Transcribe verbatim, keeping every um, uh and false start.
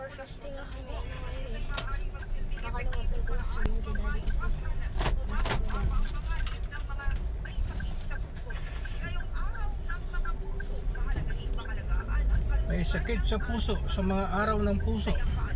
Nag-forecasting ako ng ano ngayon eh. Nakalimutan ko lang sabihin kay daddy kasi nasa baba. May sakit sa puso sa mga araw ng puso.